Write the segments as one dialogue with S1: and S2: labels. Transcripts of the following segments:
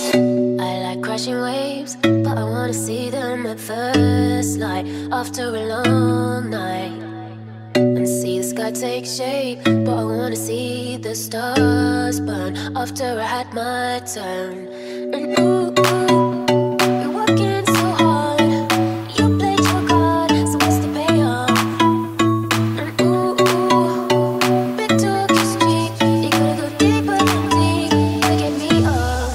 S1: I like crashing waves, but I wanna see them at first light after a long night. And see the sky take shape, but I wanna see the stars burn after I had my turn. And ooh, you're working so hard, you played your card, so what's the payoff? And ooh, big talk is cheap, you gotta go deeper than deep to get me up.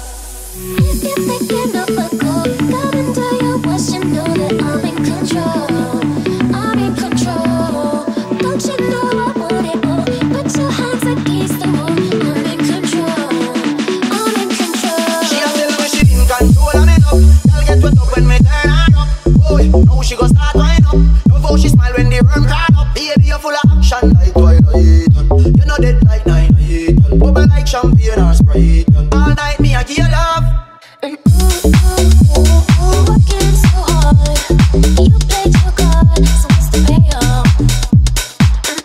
S1: If you're thinking of a goal, come and do your worst, you know that I'm in control. I'm in control. Don't you know I want it all? Put your hands against the wall. I'm in control. I'm in control.
S2: She a tell me she in control of me now. Girl get wet up when me turn her up. Boy, now she go start wind up. Love how she smile when the worm turn up. Baby, you full of action like Twilight. You know dead like 9-8. Bubble like champagne or Sprite. All night me I give you love.
S1: And ooh, working so hard. You played your card, so what's the payoff? And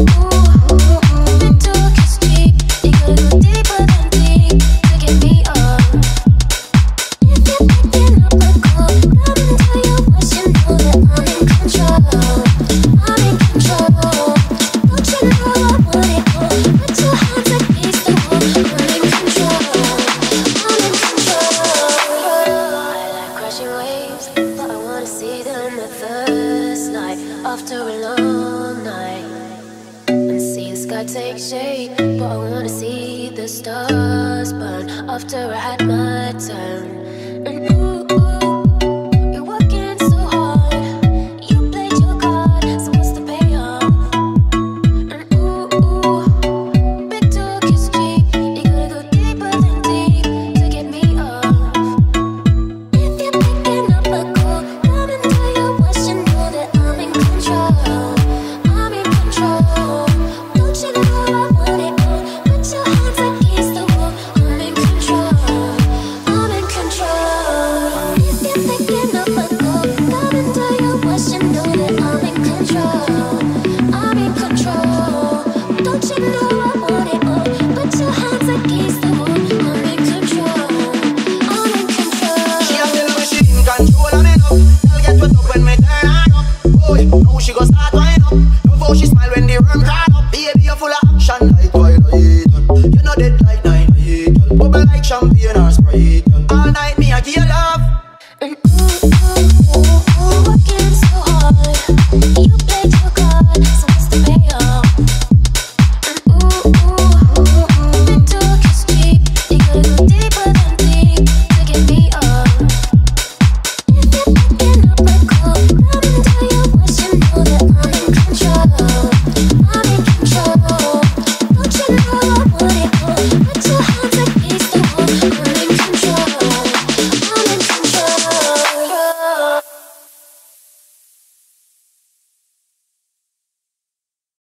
S1: ooh, big talk is cheap. You gotta go deeper than deep to get me up. If you're picking up a call, come and do your worst, you know that I'm in control. I'm in control. Don't you know I want it all? Put your hands against the wall. I'm in control. I'm in control. I like crashing waves, but I wanna see them at first light after a long night. And see the sky take shape, but I wanna see the stars burn after I had my turn. And ooh, you're working so hard, you played your card, so what's the payoff? And ooh, big talk is cheap, you gotta go deeper than deep to get me up. If you're picking up a call, come and do your worst, you know that I'm in control.